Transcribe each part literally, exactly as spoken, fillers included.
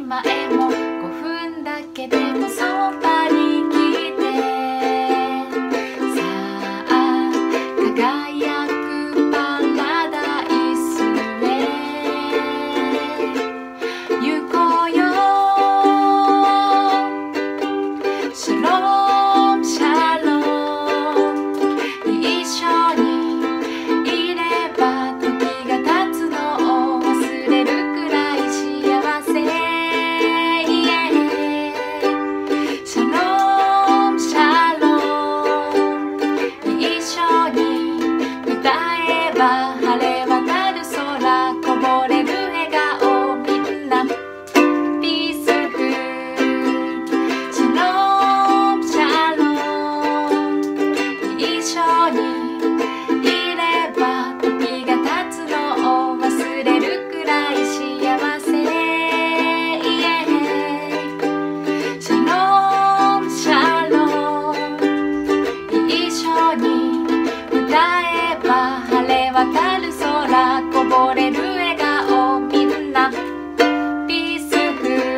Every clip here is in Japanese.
前もごふんだけでもそばに来て、さあ輝くパラダイスへ行こうよ。シャロームシャローム、一緒にいれば時が経つのを忘れるくらい幸せ。シャロームシャローム、一緒に歌えば晴れ渡る空、こぼれる笑顔、みんなピースフル。シャロームシャローム、一緒にいれば時が経つのを忘れるくらい幸せ。シャロームシャローム、一緒に歌えば晴れ渡る空、こぼれる笑顔、みんなピースフル。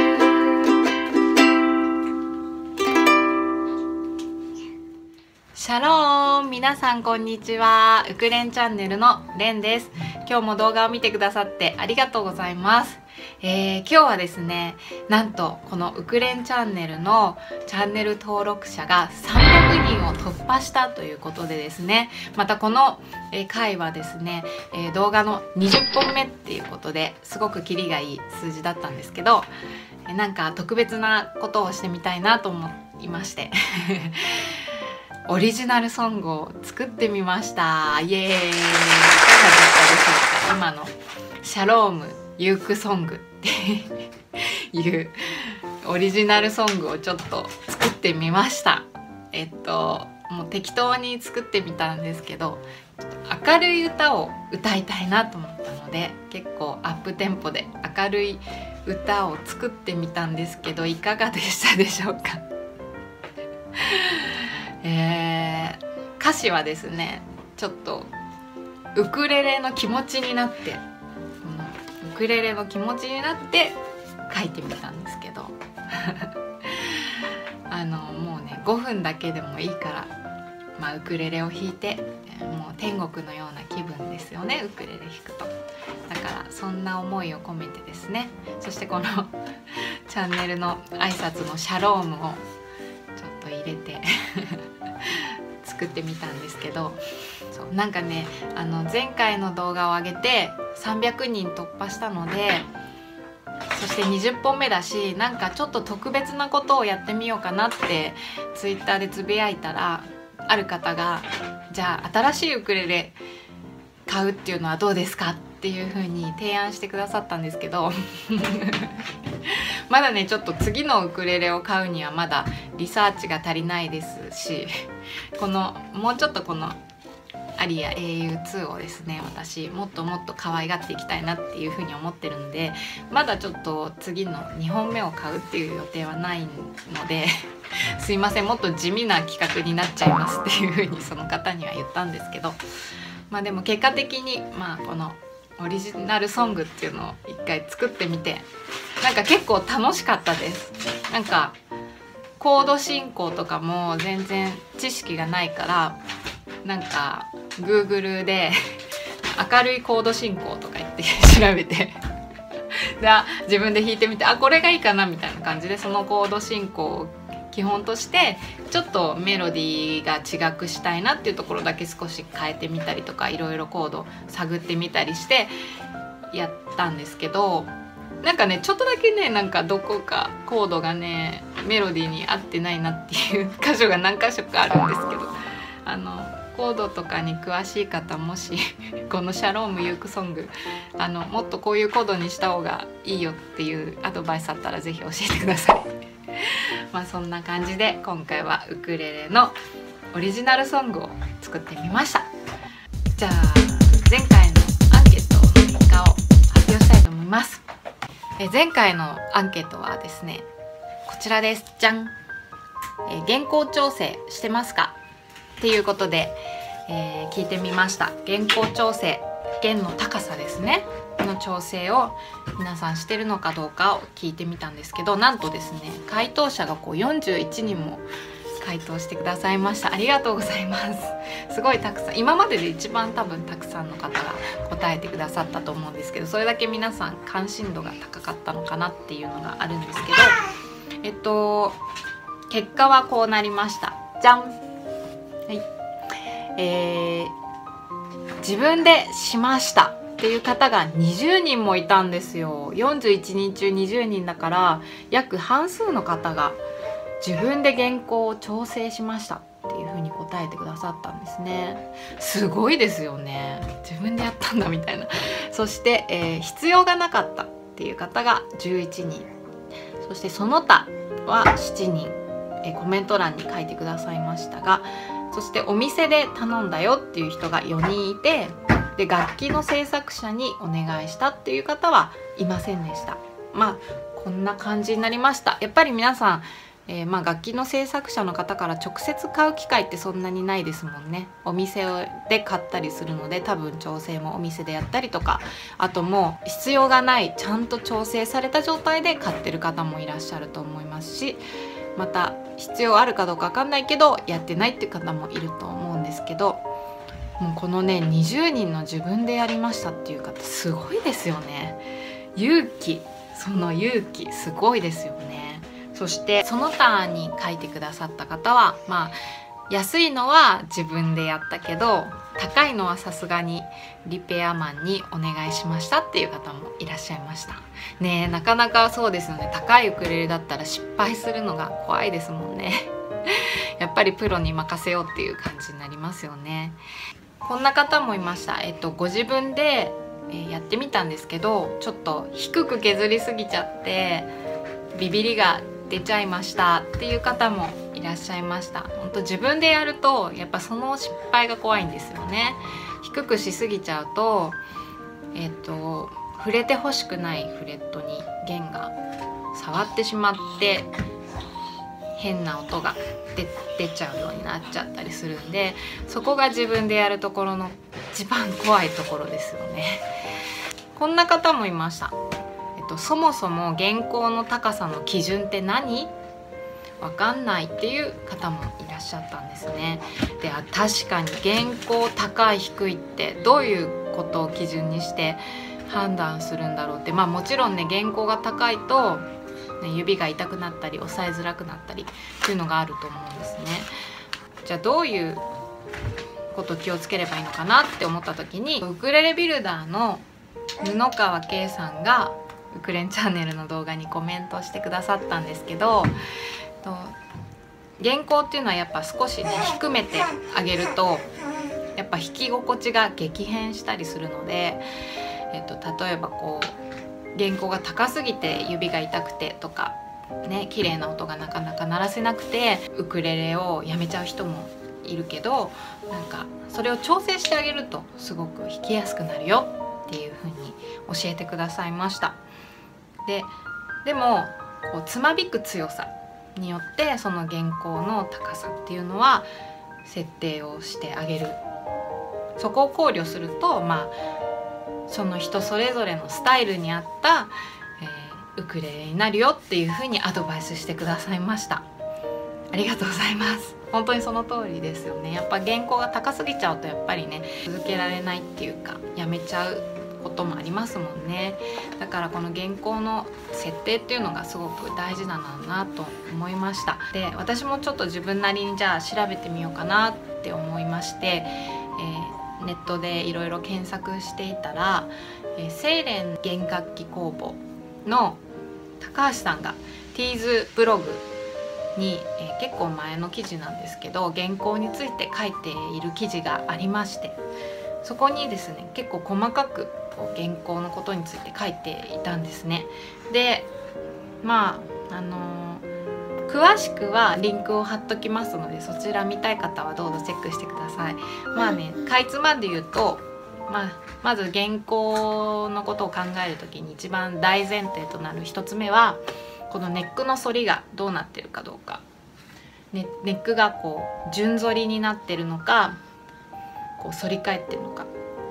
シャローン、皆さんこんにちは。ウクレンチャンネルのレンです。今日も動画を見てくださってありがとうございます。えー、今日はですね、なんとこのウクレンチャンネルのチャンネル登録者がさんびゃくにんを突破したということでですね、またこの回はですね、えー、動画のにじゅっぽんめっていうことですごくキリがいい数字だったんですけど、なんか特別なことをしてみたいなと思いましてオリジナルソングを作ってみました。イエーイ。いかがだったでしょうか。今のシャロームユークソングっていうオリジナルソングをちょっと作ってみました。えっともう適当に作ってみたんですけど、ちょっと明るい歌を歌いたいなと思ったので、結構アップテンポで明るい歌を作ってみたんですけど、いかがでしたでしょうか。えー、歌詞はですね、ちょっとウクレレの気持ちになって、このウクレレの気持ちになって書いてみたんですけどあのもうねごふんだけでもいいから、まあ、ウクレレを弾いてもう天国のような気分ですよね、ウクレレ弾くと。だからそんな思いを込めてですね、そしてこのチャンネルの挨拶のシャロームをちょっと入れて作ってみたんですけど、そうなんかね、あの前回の動画を上げてさんびゃくにん突破したので、そしてにじゅっぽんめだし、なんかちょっと特別なことをやってみようかなってツイッターでつぶやいたら、ある方がじゃあ新しいウクレレ買うっていうのはどうですかっていう風に提案してくださったんですけどまだねちょっと次のウクレレを買うにはまだリサーチが足りないですし、このもうちょっとこのアリア エーユーツー をですね、私もっともっと可愛がっていきたいなっていうふうに思ってるので、まだちょっと次のにほんめを買うっていう予定はないのですいません、もっと地味な企画になっちゃいますっていうふうにその方には言ったんですけど、まあでも結果的にまあこのオリジナルソングっていうのを一回作ってみて、なんか結構楽しかったです。なんかコード進行とかも全然知識がないから、なんか Google で明るいコード進行とか言って調べてで自分で弾いてみて、あこれがいいかなみたいな感じで、そのコード進行を基本としてちょっとメロディーが違くしたいなっていうところだけ少し変えてみたりとか、いろいろコード探ってみたりしてやったんですけど、なんかねちょっとだけね、なんかどこかコードがねメロディーに合ってないなっていう箇所が何箇所かあるんですけど、あのコードとかに詳しい方、もしこのシャロームユークソング、あのもっとこういうコードにした方がいいよっていうアドバイスあったらぜひ教えてくださいまあそんな感じで今回はウクレレのオリジナルソングを作ってみました。じゃあ前回のアンケートの結果を発表したいと思います。え前回のアンケートはですね、こちらです。じゃん。え原稿調整してますかっていうことで、えー、聞いてみました。原稿調整、弦の高さですねの調整を皆さんしてるのかどうかを聞いてみたんですけど、なんとですね回答者がこうよんじゅういちにんも回答してくださいました。ありがとうございます。すごいたくさん、今までで一番多分たくさんの方が答えてくださったと思うんですけど、それだけ皆さん関心度が高かったのかなっていうのがあるんですけど、えっと結果はこうなりました。じゃん。はい。えー、自分でしましたっていう方がにじゅうにんもいたんですよ。よんじゅういちにん中にじゅうにんだから約半数の方が自分で原稿を調整しましたっていう風に答えてくださったんですね。すごいですよね。自分でやったんだみたいな。そして、えー、必要がなかったっていう方がじゅういちにん、そしてその他はしちにん、えー、コメント欄に書いてくださいましたが、そしてお店で頼んだよっていう人がよにんいて、で楽器の制作者にお願いしたっていう方はいませんでした。まあこんな感じになりました。やっぱり皆さん、えー、まあ楽器の制作者の方から直接買う機会ってそんなにないですもんね。お店で買ったりするので、多分調整もお店でやったりとか、あともう必要がないちゃんと調整された状態で買ってる方もいらっしゃると思いますし、また必要あるかどうか分かんないけどやってないっていう方もいると思うんですけど、もうこのねにじゅうにんの自分でやりましたっていう方すごいですよね。勇気、その勇気すごいですよね。そしてその他に書いてくださった方は、まあ安いのは自分でやったけど高いのはさすがにリペアマンにお願いしましたっていう方もいらっしゃいましたね。えなかなかそうですよね。高いウクレレだったら失敗するのが怖いですもんね。やっぱりプロに任せようっていう感じになりますよね。こんな方もいました。えっとご自分でやってみたんですけど、ちょっと低く削りすぎちゃってビビりが出ちゃいましたっていう方もいらっしゃいました。本当自分でやるとやっぱその失敗が怖いんですよね。低くしすぎちゃうとえっと触れてほしくないフレットに弦が触ってしまって変な音が出, 出ちゃうようになっちゃったりするんで、そこが自分でやるところの一番怖いところですよね。こんな方もいました。えっと、そもそも原稿の高さの基準って何？わかんないっていう方もいらっしゃったんですね。で、あ、確かに原稿高い低いってどういうことを基準にして判断するんだろうって、まあもちろんね原稿が高いと、ね、指が痛くなったり押さえづらくなったりっていうのがあると思うんですね。じゃあどういうこと気をつければいいのかなって思った時に、ウクレレビルダーの布川圭さんがウクレンチャンネルの動画にコメントしてくださったんですけど、原稿っていうのはやっぱ少しね低めてあげるとやっぱ弾き心地が激変したりするので、えっと、例えばこう原稿が高すぎて指が痛くてとかね、綺麗な音がなかなか鳴らせなくてウクレレをやめちゃう人もいるけど、なんかそれを調整してあげるとすごく弾きやすくなるよっていう風に教えてくださいました。で、でもこうつまびく強さによってその原稿の高さっていうのは設定をしてあげる。そこを考慮すると、まあその人それぞれのスタイルに合った、えー、ウクレレになるよっていう風にアドバイスしてくださいました。ありがとうございます。本当にその通りですよね。やっぱ原稿が高すぎちゃうとやっぱりね続けられないっていうかやめちゃうこともありますもんね。だからこの原稿の設定っていうのがすごく大事なんだなと思いました。で、私もちょっと自分なりにじゃあ調べてみようかなって思いまして、えー、ネットでいろいろ検索していたら、えー、セイレン弦楽器工房の高橋さんがティーズブログに、えー、結構前の記事なんですけど原稿について書いている記事がありまして、そこにですね結構細かく原稿のことについて書いていたんですね。で、まああのー、詳しくはリンクを貼っときますのでそちら見たい方はどうぞチェックしてください。まあね、かいつまんで言うと、まあ、まず原稿のことを考える時に一番大前提となる一つ目はこのネックの反りがどうなってるかどうか、ね、ネックがこう順反りになってるのかこう反り返ってるのか、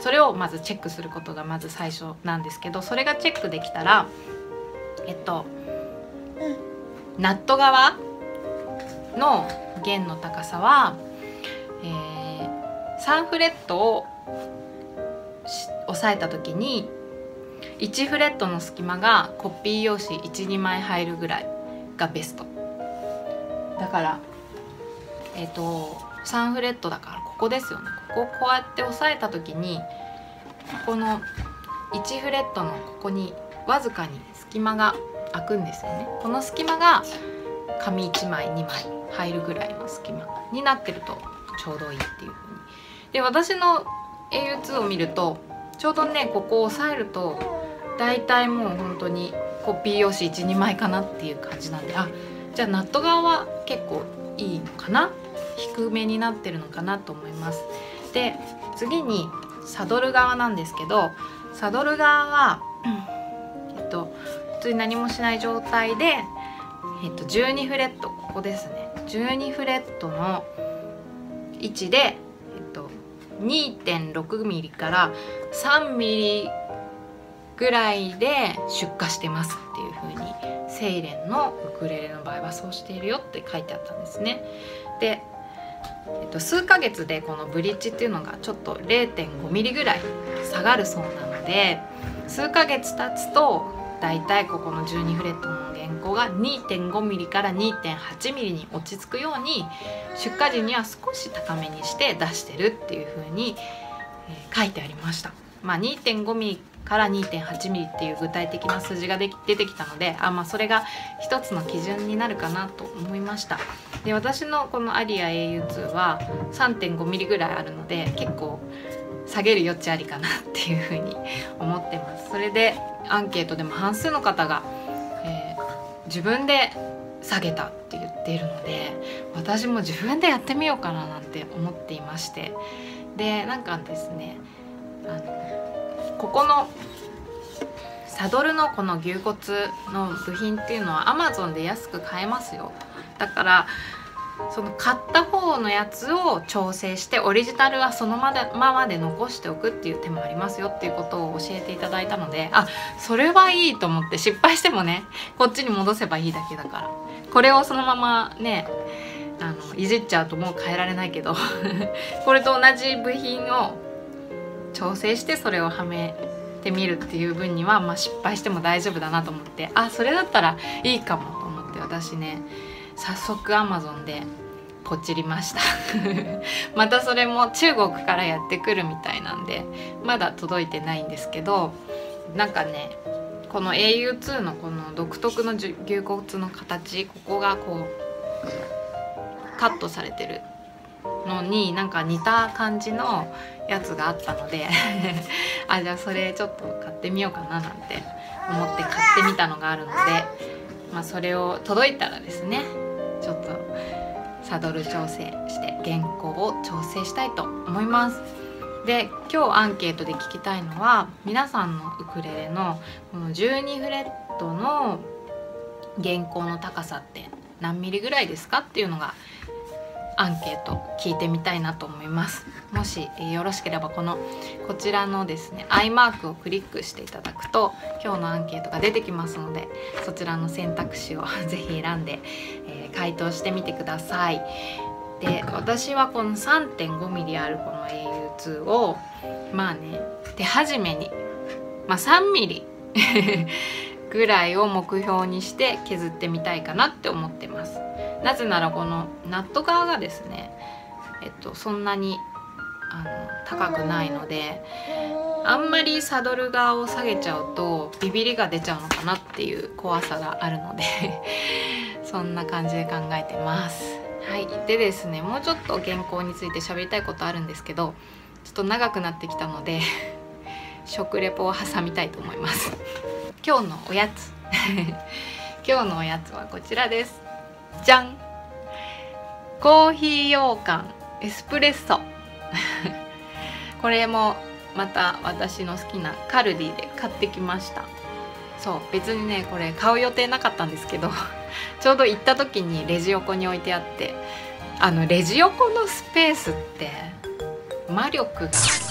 それをまずチェックすることがまず最初なんですけど、それがチェックできたらえっとナット側の弦の高さは、えー、さんフレットを押さえた時にいちフレットの隙間がコピー用紙 いちにまい入るぐらいがベストだから、えっとさんフレットだからここですよね。ここをこうやって押さえた時にこのいちフレットのここにわずかに隙間が開くんですよね。この隙間が紙いちまいにまい入るぐらいの隙間になってるとちょうどいいっていう風に。で私の エーユーツー を見るとちょうどねここを押さえるとだいたいもう本当にコピー用紙 いちにまいかなっていう感じなんで、あじゃあナット側は結構いいのかな、低めになってるのかなと思います。で次にサドル側なんですけど、サドル側は、えっと普通に何もしない状態で、えっと、じゅうにフレット、ここですね、じゅうにフレットの位置で、えっと、にてんろくミリからさんミリぐらいで出荷してますっていう風にセイレンのウクレレの場合はそうしているよって書いてあったんですね。で、えっと、数ヶ月でこのブリッジっていうのがちょっと れいてんごミリぐらい下がるそうなので、数ヶ月経つとだいたいここのじゅうにフレットの原稿が にてんごミリから にてんはちミリに落ち着くように出荷時には少し高めにして出してるっていう風に、えー、書いてありました。まあ、にてんごミリから にてんはちミリっていう具体的な数字ができ出てきたので、あ、まあ、それが一つの基準になるかなと思いました。で私のこのアリア エーユーツー は さんてんごミリぐらいあるので結構下げる余地ありかなっていうふうに思ってます。それでアンケートでも半数の方が、えー、自分で下げたって言っているので、私も自分でやってみようかななんて思っていまして、でなんかですね、あのここのサドルのこの牛骨の部品っていうのは アマゾン で安く買えますよ。だからその買った方のやつを調整してオリジナルはそのままで残しておくっていう手もありますよっていうことを教えていただいたので、あ、それはいいと思って、失敗してもねこっちに戻せばいいだけだから、これをそのままねあのいじっちゃうともう変えられないけどこれと同じ部品を調整してそれをはめてみるっていう分には、まあ、失敗しても大丈夫だなと思って、あ、それだったらいいかもと思って、私ね早速 アマゾン でポチりましたまたそれも中国からやってくるみたいなんでまだ届いてないんですけど、なんかねこの エーユーツー のこの独特の牛骨の形、ここがこうカットされてるのになんか似た感じのやつがあったのであ、じゃあそれちょっと買ってみようかななんて思って買ってみたのがあるので、まあ、それを届いたらですねちょっとサドル調整して原稿を調整したいと思います。で今日アンケートで聞きたいのは、皆さんのウクレレのこのじゅうにフレットの原稿の高さって何ミリぐらいですかっていうのがアンケート聞いてみたいなと思います。もし、えー、よろしければこのこちらのですね アイマークをクリックしていただくと今日のアンケートが出てきますので、そちらの選択肢をぜひ選んで、えー、回答してみてください。で私はこの さんてんごミリ あるこの エーユーツー をまあね手始めに、まあ、さんミリぐらいを目標にして削ってみたいかなって思ってます。なぜならこのナット側がですね、えっと、そんなにあの高くないので、あんまりサドル側を下げちゃうとビビりが出ちゃうのかなっていう怖さがあるのでそんな感じで考えてます。はい、でですねもうちょっと原稿について喋りたいことあるんですけど、ちょっと長くなってきたので食レポを挟みたいと思います今日のおやつ今日のおやつはこちらです。じゃん、コーヒー羊羹エスプレッソこれもまた私の好きなカルディで買ってきました。そう別にねこれ買う予定なかったんですけどちょうど行った時にレジ横に置いてあって、あのレジ横のスペースって魔力が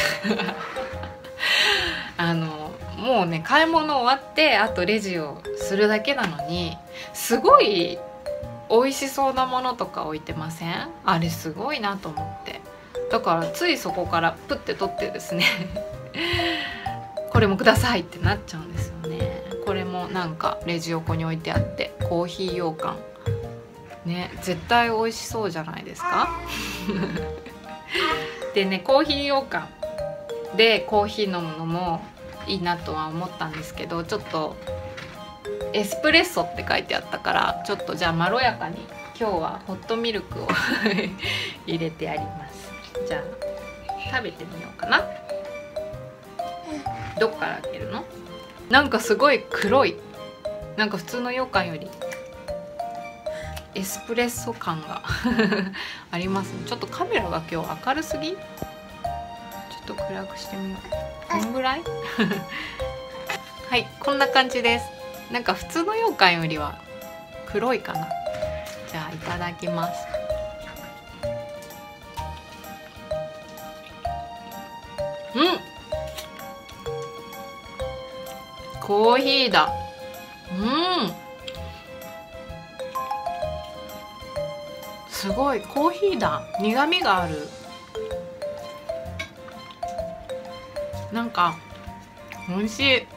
あのもうね買い物終わってあとレジをするだけなのにすごい美味しそうなものとか置いてません？あれすごいなと思って、だからついそこからプッて取ってですねこれもくださいってなっちゃうんですよね。これもなんかレジ横に置いてあってコーヒー羊羹ね、絶対美味しそうじゃないですかでね、コーヒー羊羹でコーヒー飲むのもいいなとは思ったんですけど、ちょっとエスプレッソって書いてあったからちょっとじゃあまろやかに今日はホットミルクを入れてやります。じゃあ食べてみようかな。どっから開けるの？なんかすごい黒い、なんか普通の羊羹よりエスプレッソ感がありますね。ちょっとカメラが今日明るすぎ？ちょっと暗くしてみよう。こんぐらいはい、こんな感じです。なんか普通の羊羹よりは黒いかな。じゃあいただきます。うん、コーヒーだ。うん、すごいコーヒーだ。苦味がある。なんか美味しい。うん、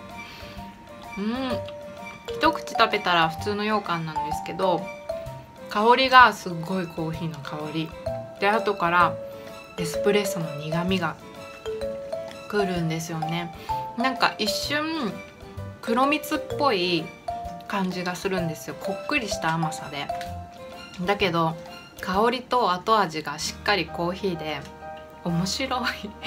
一口食べたら普通の羊羹なんですけど、香りがすっごいコーヒーの香りで、後からエスプレッソの苦味がくるんですよね。なんか一瞬黒蜜っぽい感じがするんですよ。こっくりした甘さで、だけど香りと後味がしっかりコーヒーで面白い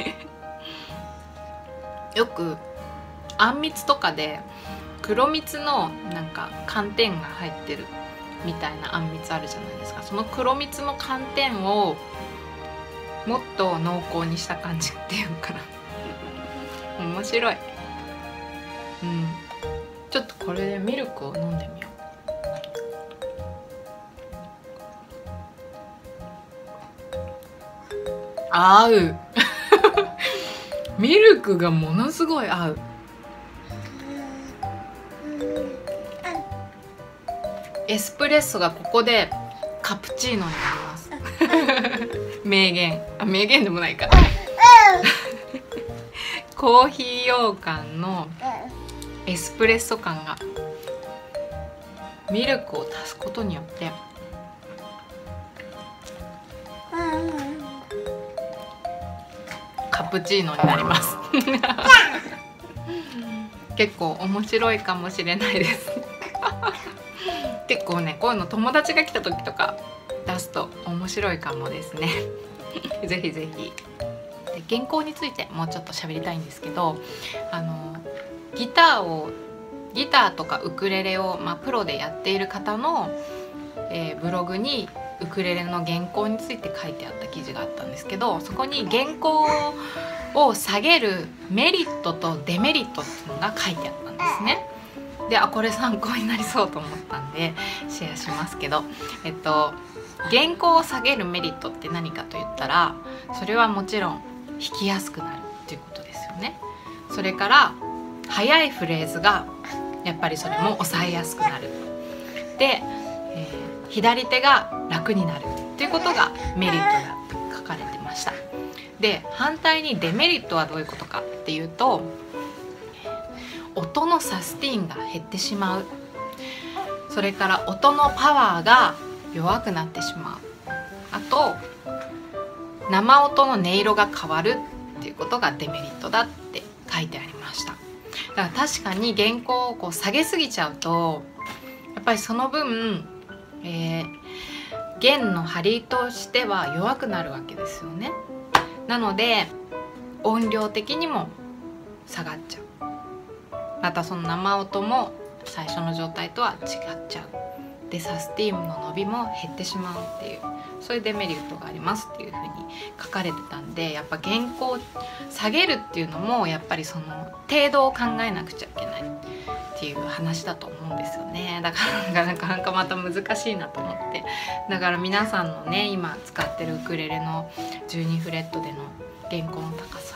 よくあんみつとかで黒蜜のなんか寒天が入ってるみたいなあんみつあるじゃないですか。その黒蜜の寒天をもっと濃厚にした感じっていうかな面白い。うん、ちょっとこれでミルクを飲んでみよう。合うミルクがものすごい合う。エスプレッソがここでカプチーノになります名言、あ、名言でもないかコーヒー羊羹のエスプレッソ感がミルクを足すことによってカプチーノになります結構面白いかもしれないです結構ね、こういうの友達が来た時とか出すと面白いかもですねぜひぜひ。で、原稿についてもうちょっと喋りたいんですけど、あのギターをギターとかウクレレを、まあ、プロでやっている方の、えー、ブログにウクレレの原稿について書いてあった記事があったんですけど、そこに原稿を下げるメリットとデメリットっていうのが書いてあったんですね。で、あ、これ参考になりそうと思ったんでシェアしますけど、えっと原稿を下げるメリットって何かと言ったら、それはもちろん弾きやすくなるっていうことですよね。それから速いフレーズがやっぱりそれも抑えやすくなる。で、えー、左手が楽になるっていうことがメリットだって書かれてました。で、反対にデメリットはどういうことかっていうと、音のサスティーンが減ってしまう。それから音のパワーが弱くなってしまう。あと生音の音色が変わるっていうことがデメリットだって書いてありました。だから確かに原稿をこう下げすぎちゃうと、やっぱりその分、えー、弦の張りとしては弱くなるわけですよね。なので音量的にも下がっちゃう。またその生音も最初の状態とは違っちゃう。で、サスティーンの伸びも減ってしまうっていう、そういうデメリットがありますっていうふうに書かれてたんで、やっぱ原稿を下げるっていうのもやっぱりその程度を考えなくちゃいけないっていう話だと思うんですよね。だからなかなかまた難しいなと思って、だから皆さんのね今使ってるウクレレのじゅうにフレットでの原稿の高さ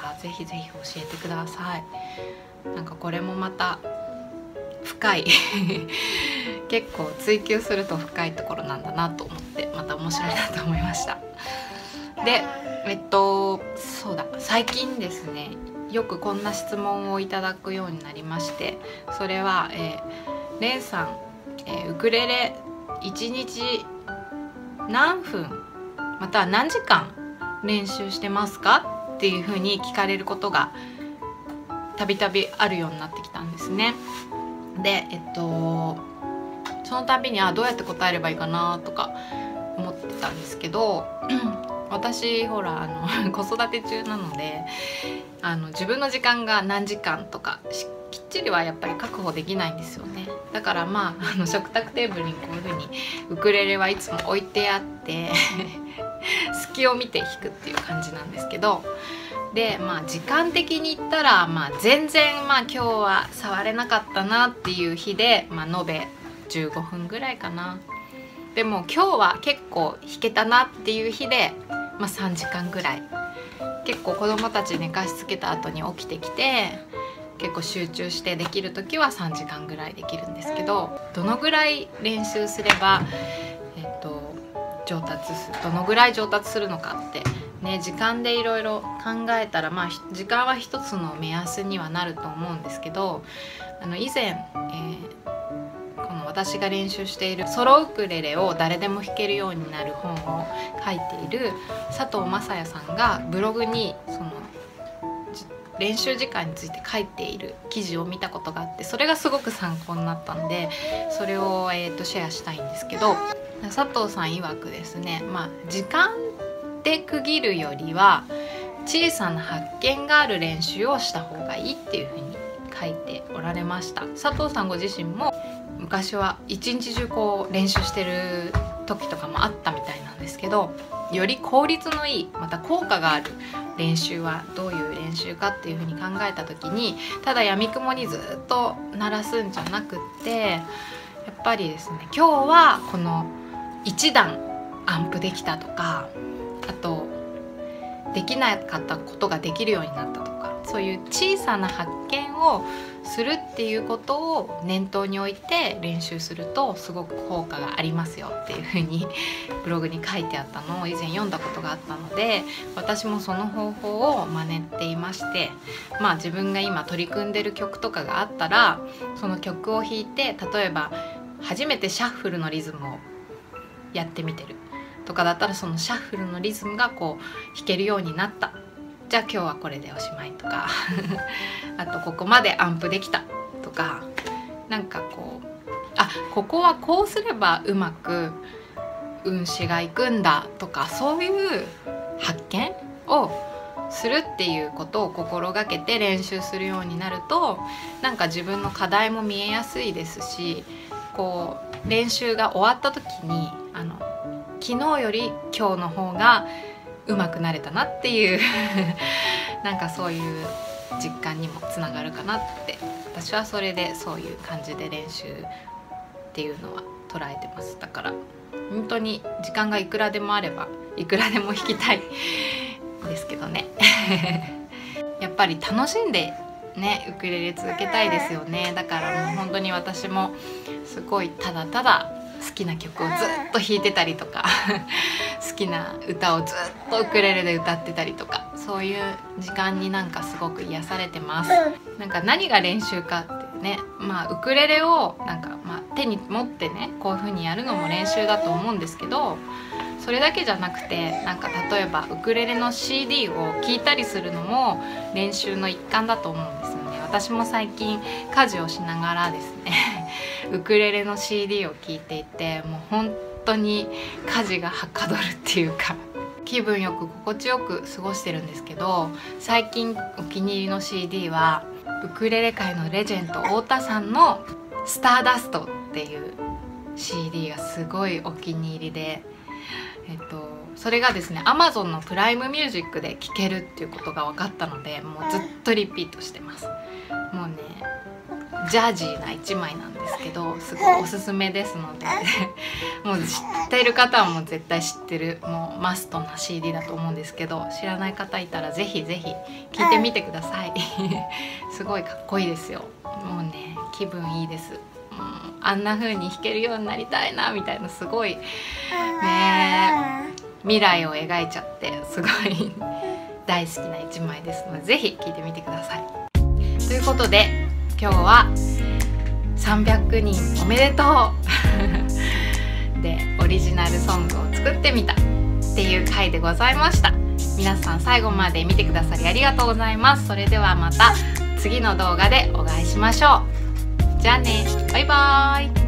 かぜひぜひ教えてください。なんかこれもまた深い結構追求すると深いところなんだなと思ってまた面白いなと思いました。でえっとそうだ最近ですねよくこんな質問をいただくようになりまして、それは、えー、レンさん、えー、ウクレレいちにち何分または何時間練習してますかっていうふうに聞かれることがたびたびあるようになってきたんですね。でえっとその度にあどうやって答えればいいかなとか思ってたんですけど私ほらあの子育て中なのであの自分の時間が何時間とかきっちりはやっぱり確保できないんですよね。だからまあ、あの食卓テーブルにこういう風にウクレレはいつも置いてあって隙を見て弾くっていう感じなんですけど、でまあ時間的に言ったら、まあ、全然まあ今日は触れなかったなっていう日で、まあ、延べじゅうごふんぐらいかな。でも今日は結構弾けたなっていう日で、まあ、さんじかんぐらい。結構子供たち寝かしつけた後に起きてきて結構集中してできる時はさんじかんぐらいできるんですけど、どのぐらい練習すれば、えっと、上達するどのぐらい上達するのかってね、時間でいろいろ考えたら、まあ、時間は一つの目安にはなると思うんですけど、あの以前、えー、この私が練習しているソロウクレレを誰でも弾けるようになる本を書いている佐藤雅也さんがブログにその練習時間について書いている記事を見たことがあって、それがすごく参考になったんでそれを、えーと、シェアしたいんですけど、佐藤さん曰くですね、まあ、時間で区切るよりは小さな発見がある練習をした方がいいっていうふうに書いておられました。佐藤さんご自身も昔は一日中こう練習してる時とかもあったみたいなんですけど、より効率のいいまた効果がある練習はどういう練習かっていうふうに考えた時に、ただやみくもにずっと鳴らすんじゃなくって、やっぱりですね今日はこのいちだんアンプできたとか、あとできなかったことができるようになったとか、そういう小さな発見をするっていうことを念頭に置いて練習するとすごく効果がありますよっていうふうにブログに書いてあったのを以前読んだことがあったので、私もその方法を真似ていまして、まあ自分が今取り組んでる曲とかがあったらその曲を弾いて、例えば初めてシャッフルのリズムをやってみてるとかだったら、そのシャッフルのリズムがこう弾けるようになった、じゃあ今日はこれでおしまいとかあとここまでアンプできたとか、なんかこうあここはこうすればうまく運指がいくんだとか、そういう発見をするっていうことを心がけて練習するようになると、なんか自分の課題も見えやすいですし、こう練習が終わった時にあの昨日より今日の方が上手くなれたなっていうなんかそういう実感にもつながるかなって、私はそれでそういう感じで練習っていうのは捉えてます。だから本当に時間がいくらでもあればいくらでも弾きたいですけどねやっぱり楽しんでねウクレレ続けたいですよね。だからもう本当に私もすごいただただ好きな曲をずっと弾いてたりとか好きな歌をずっとウクレレで歌ってたりとか、そういう時間になんかすごく癒されてます。なんか何が練習かってね、まあウクレレをなんか、まあ、手に持ってねこういう風にやるのも練習だと思うんですけど、それだけじゃなくて、なんか例えばウクレレの シーディー を聴いたりするのも練習の一環だと思うんですよね。私も最近家事をしながらですねウクレレの シーディー を聴いていて、もう本当に家事がはかどるっていうか気分よく心地よく過ごしてるんですけど、最近お気に入りの シーディー はウクレレ界のレジェンド太田さんの「スターダスト」っていう シーディー がすごいお気に入りで、えっと、それがですね アマゾン のプライムミュージックで聴けるっていうことが分かったので、もうずっとリピートしてます。もうねジャージーないちまいなんでですけど、すごいおすすめですのでもう知っている方はもう絶対知ってる、もうマストな シーディー だと思うんですけど、知らない方いたらぜひぜひ聴いてみてくださいすごいかっこいいですよ。もうね、気分いいです。うん、あんな風に弾けるようになりたいなみたいな、すごいね未来を描いちゃって、すごい大好きな一枚ですので、ぜひ聴いてみてください。ということで今日はさんびゃくにんおめでとうでオリジナルソングを作ってみたっていう回でございました。皆さん最後まで見てくださりありがとうございます。それではまた次の動画でお会いしましょう。じゃあね、バイバーイ。